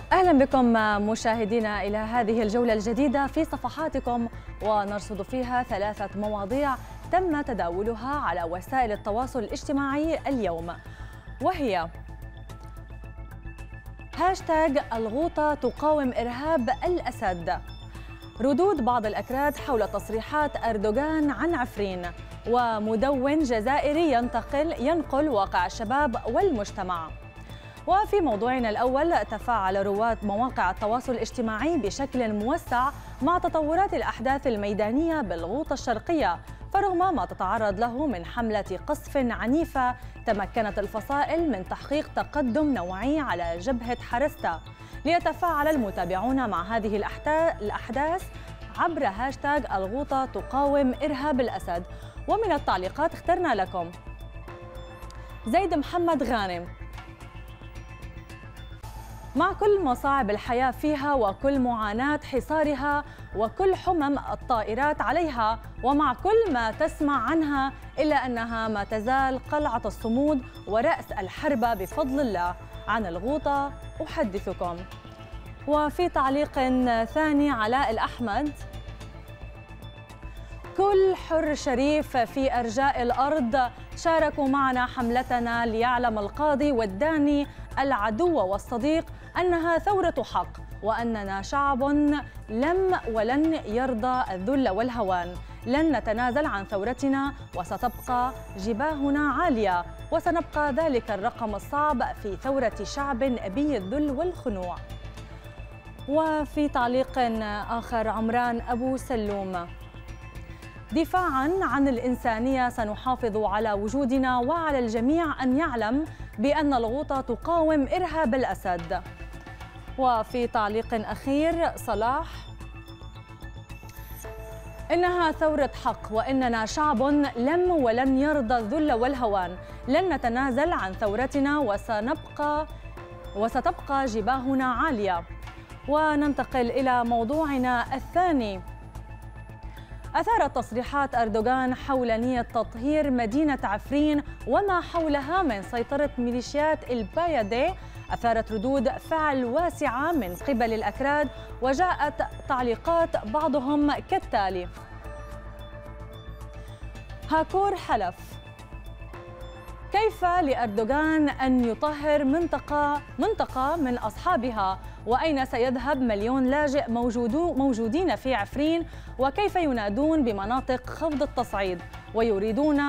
أهلا بكم مشاهدينا إلى هذه الجولة الجديدة في صفحاتكم، ونرصد فيها 3 مواضيع تم تداولها على وسائل التواصل الاجتماعي اليوم، وهي هاشتاج الغوطة تقاوم إرهاب الأسد، ردود بعض الأكراد حول تصريحات أردوغان عن عفرين، ومدون جزائري ينقل واقع الشباب والمجتمع. وفي موضوعنا الأول، تفاعل رواد مواقع التواصل الاجتماعي بشكل موسع مع تطورات الأحداث الميدانية بالغوطة الشرقية، فرغم ما تتعرض له من حملة قصف عنيفة تمكنت الفصائل من تحقيق تقدم نوعي على جبهة حرستا. ليتفاعل المتابعون مع هذه الأحداث عبر هاشتاج الغوطة تقاوم إرهاب الأسد. ومن التعليقات اخترنا لكم زيد محمد غانم: مع كل مصاعب الحياة فيها وكل معاناة حصارها وكل حمم الطائرات عليها ومع كل ما تسمع عنها، إلا أنها ما تزال قلعة الصمود ورأس الحرب بفضل الله. عن الغوطة أحدثكم. وفي تعليق ثاني، علاء الأحمد: كل حر شريف في أرجاء الأرض شاركوا معنا حملتنا ليعلم القاضي والداني العدو والصديق أنها ثورة حق، وأننا شعب لم ولن يرضى الذل والهوان. لن نتنازل عن ثورتنا وستبقى جباهنا عالية، وسنبقى ذلك الرقم الصعب في ثورة شعب أبي الذل والخنوع. وفي تعليق آخر، عمران أبو سلوم: دفاعاً عن الإنسانية سنحافظ على وجودنا، وعلى الجميع أن يعلم بأن الغوطة تقاوم إرهاب الأسد. وفي تعليق أخير، صلاح: إنها ثورة حق، وإننا شعب لم ولن يرضى الذل والهوان. لن نتنازل عن ثورتنا وستبقى جباهنا عالية. وننتقل إلى موضوعنا الثاني. أثارت تصريحات أردوغان حول نية تطهير مدينة عفرين وما حولها من سيطرة ميليشيات البايدي أثارت ردود فعل واسعة من قبل الأكراد، وجاءت تعليقات بعضهم كالتالي: هاكور حلف: كيف لأردوغان أن يطهر منطقة من أصحابها؟ وأين سيذهب مليون لاجئ موجودين في عفرين؟ وكيف ينادون بمناطق خفض التصعيد ويريدون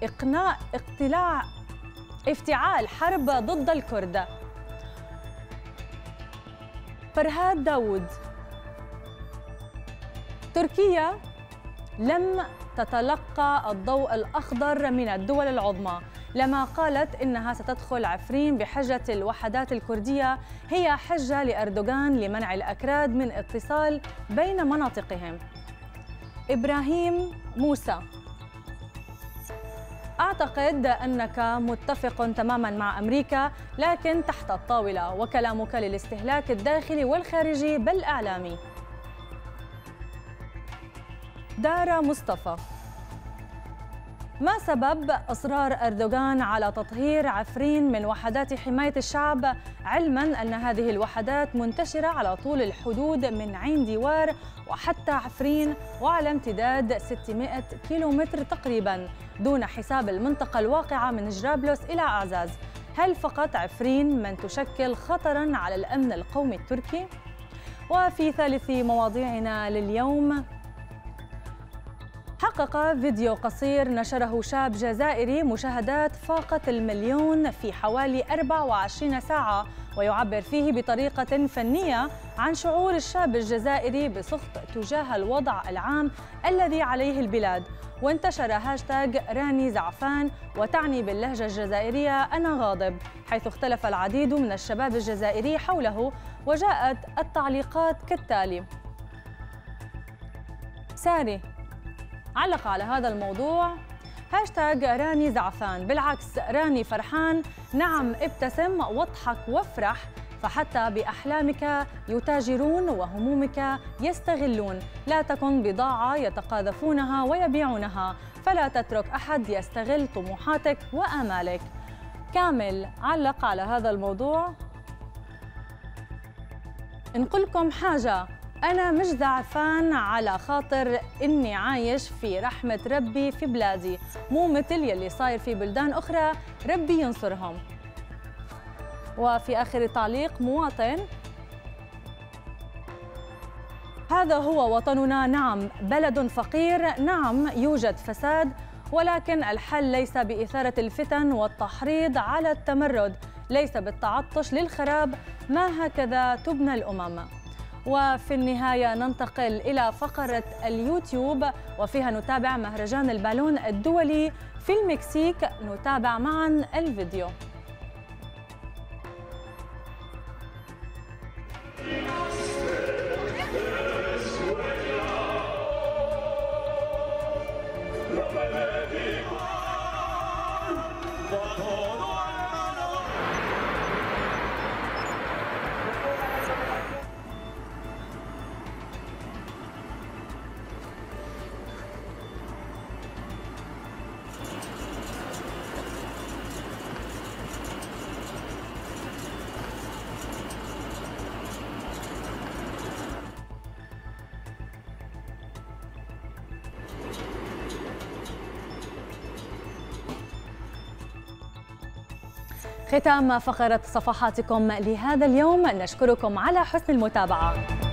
افتعال حرب ضد الكرد؟ فرهاد داود: تركيا لم تتلقى الضوء الأخضر من الدول العظمى لما قالت إنها ستدخل عفرين بحجة الوحدات الكردية، هي حجة لأردوغان لمنع الأكراد من اتصال بين مناطقهم. إبراهيم موسى: أعتقد أنك متفق تماماً مع أمريكا، لكن تحت الطاولة، وكلامك للاستهلاك الداخلي والخارجي بل إعلامي. دارا مصطفى: ما سبب إصرار أردوغان على تطهير عفرين من وحدات حماية الشعب، علماً أن هذه الوحدات منتشرة على طول الحدود من عين ديوار وحتى عفرين، وعلى امتداد 600 كيلومتر تقريباً، دون حساب المنطقة الواقعة من جرابلس إلى أعزاز؟ هل فقط عفرين من تشكل خطراً على الأمن القومي التركي؟ وفي ثالث مواضيعنا لليوم، حقق فيديو قصير نشره شاب جزائري مشاهدات فاقت 1,000,000 في حوالي 24 ساعة، ويعبر فيه بطريقة فنية عن شعور الشاب الجزائري بسخط تجاه الوضع العام الذي عليه البلاد. وانتشر هاشتاج راني زعفان، وتعني باللهجة الجزائرية أنا غاضب، حيث اختلف العديد من الشباب الجزائري حوله، وجاءت التعليقات كالتالي: ساري علق على هذا الموضوع هاشتاج راني زعفان، بالعكس راني فرحان، نعم ابتسم واضحك وافرح، فحتى بأحلامك يتاجرون وهمومك يستغلون، لا تكن بضاعة يتقاذفونها ويبيعونها، فلا تترك أحد يستغل طموحاتك وآمالك. كامل علق على هذا الموضوع نقولكم حاجة، أنا مش زعفان على خاطر إني عايش في رحمة ربي في بلادي، مو مثل يلي صاير في بلدان أخرى، ربي ينصرهم. وفي آخر تعليق مواطن: هذا هو وطننا، نعم بلد فقير، نعم يوجد فساد، ولكن الحل ليس بإثارة الفتن والتحريض على التمرد، ليس بالتعطش للخراب، ما هكذا تبنى الأمم. وفي النهاية ننتقل إلى فقرة اليوتيوب، وفيها نتابع مهرجان البالون الدولي في المكسيك. نتابع معا الفيديو. ختام فقرة صفحاتكم لهذا اليوم، نشكركم على حسن المتابعة.